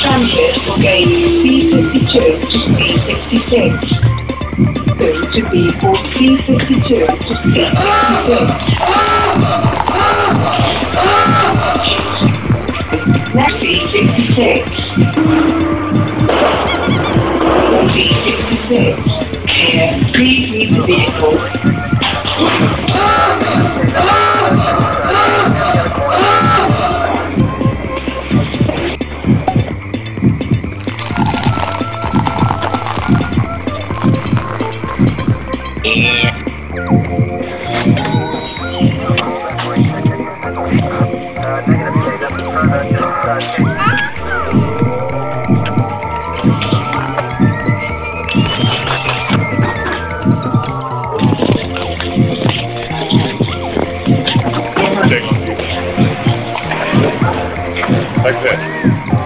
transit will gain B52 to C66. Soon to B4 C52 to C66. Next B66. B66. Here, please leave the vehicle. Like this.